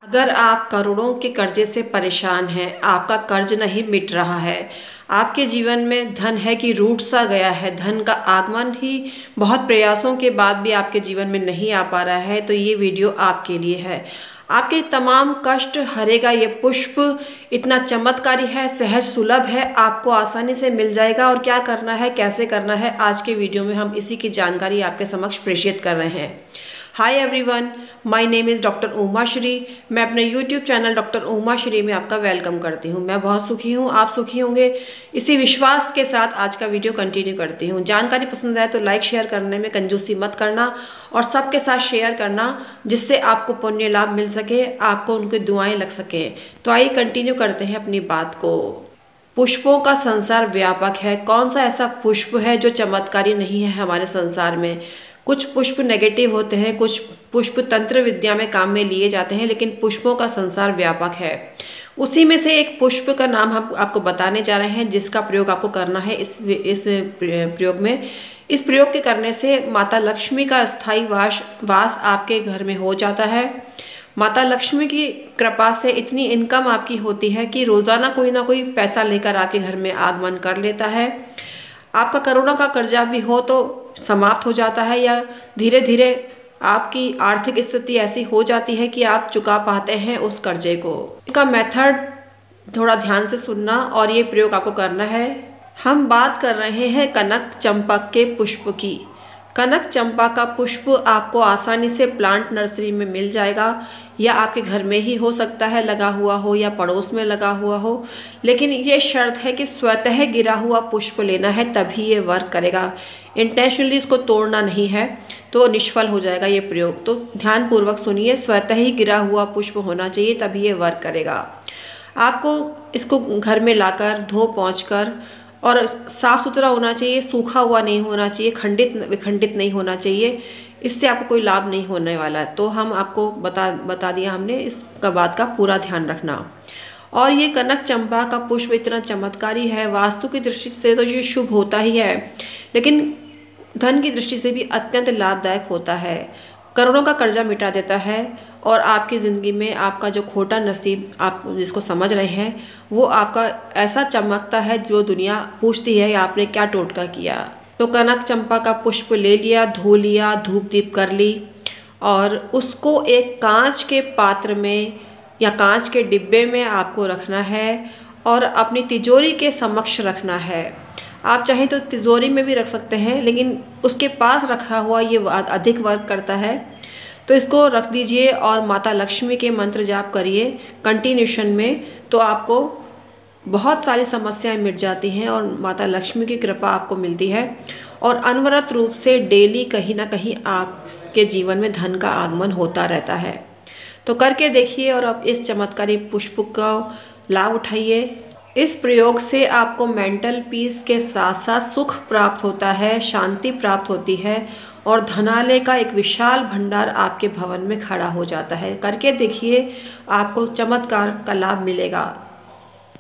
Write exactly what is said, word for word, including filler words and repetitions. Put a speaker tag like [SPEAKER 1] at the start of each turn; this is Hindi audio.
[SPEAKER 1] अगर आप करोड़ों के कर्जे से परेशान हैं, आपका कर्ज नहीं मिट रहा है, आपके जीवन में धन है कि रूठ सा गया है, धन का आगमन ही बहुत प्रयासों के बाद भी आपके जीवन में नहीं आ पा रहा है, तो ये वीडियो आपके लिए है। आपके तमाम कष्ट हरेगा ये पुष्प। इतना चमत्कारी है, सहज सुलभ है, आपको आसानी से मिल जाएगा। और क्या करना है, कैसे करना है, आज के वीडियो में हम इसी की जानकारी आपके समक्ष प्रेषित कर रहे हैं। Hi everyone, my name is doctor Uma Shri. मैं अपने YouTube channel doctor Uma Shri में आपका वेलकम करती हूँ। मैं बहुत सुखी हूँ, आप सुखी होंगे, इसी विश्वास के साथ आज का वीडियो कंटिन्यू करती हूँ। जानकारी पसंद आए तो लाइक शेयर करने में कंजूसी मत करना और सबके साथ शेयर करना, जिससे आपको पुण्य लाभ मिल सके, आपको उनकी दुआएं लग सके। तो आइए कंटिन्यू करते हैं अपनी बात को। पुष्पों का संसार व्यापक है। कौन सा ऐसा पुष्प है जो चमत्कारी नहीं है हमारे संसार में? कुछ पुष्प नेगेटिव होते हैं, कुछ पुष्प तंत्र विद्या में काम में लिए जाते हैं, लेकिन पुष्पों का संसार व्यापक है। उसी में से एक पुष्प का नाम हम आपको बताने जा रहे हैं, जिसका प्रयोग आपको करना है इस इस प्रयोग में। इस प्रयोग के करने से माता लक्ष्मी का स्थायी वास वास आपके घर में हो जाता है। माता लक्ष्मी की कृपा से इतनी इनकम आपकी होती है कि रोज़ाना कोई ना कोई पैसा लेकर आपके घर में आगमन कर लेता है। आपका करोड़ों का कर्जा भी हो तो समाप्त हो जाता है, या धीरे धीरे आपकी आर्थिक स्थिति ऐसी हो जाती है कि आप चुका पाते हैं उस कर्जे को। इसका मेथड थोड़ा ध्यान से सुनना और ये प्रयोग आपको करना है। हम बात कर रहे हैं कनक चंपा के पुष्प की। कनक चंपा का पुष्प आपको आसानी से प्लांट नर्सरी में मिल जाएगा, या आपके घर में ही हो सकता है लगा हुआ हो, या पड़ोस में लगा हुआ हो। लेकिन ये शर्त है कि स्वतः गिरा हुआ पुष्प लेना है, तभी ये वर्क करेगा। इंटेंशनली इसको तोड़ना नहीं है तो निष्फल हो जाएगा ये प्रयोग। तो ध्यानपूर्वक सुनिए, स्वतः ही गिरा हुआ पुष्प होना चाहिए, तभी ये वर्क करेगा। आपको इसको घर में लाकर धो पोंछ कर, और साफ़ सुथरा होना चाहिए, सूखा हुआ नहीं होना चाहिए, खंडित विखंडित नहीं होना चाहिए। इससे आपको कोई लाभ नहीं होने वाला है। तो हम आपको बता बता दिया हमने, इसका बात का पूरा ध्यान रखना। और ये कनक चंपा का पुष्प इतना चमत्कारी है, वास्तु की दृष्टि से तो ये शुभ होता ही है, लेकिन धन की दृष्टि से भी अत्यंत लाभदायक होता है। करोड़ों का कर्जा मिटा देता है, और आपकी ज़िंदगी में आपका जो खोटा नसीब आप जिसको समझ रहे हैं, वो आपका ऐसा चमकता है जो दुनिया पूछती है आपने क्या टोटका किया। तो कनक चंपा का पुष्प ले लिया, धो लिया, धूप दीप कर ली, और उसको एक कांच के पात्र में या कांच के डिब्बे में आपको रखना है, और अपनी तिजोरी के समक्ष रखना है। आप चाहें तो तिजोरी में भी रख सकते हैं, लेकिन उसके पास रखा हुआ ये अधिक वर्क करता है। तो इसको रख दीजिए और माता लक्ष्मी के मंत्र जाप करिए कंटिन्यूशन में, तो आपको बहुत सारी समस्याएं मिट जाती हैं और माता लक्ष्मी की कृपा आपको मिलती है। और अनवरत रूप से डेली कहीं ना कहीं आपके जीवन में धन का आगमन होता रहता है। तो करके देखिए और अब इस चमत्कारी पुष्प का लाभ उठाइए। इस प्रयोग से आपको मेंटल पीस के साथ साथ सुख प्राप्त होता है, शांति प्राप्त होती है, और धनालय का एक विशाल भंडार आपके भवन में खड़ा हो जाता है। करके देखिए, आपको चमत्कार का लाभ मिलेगा।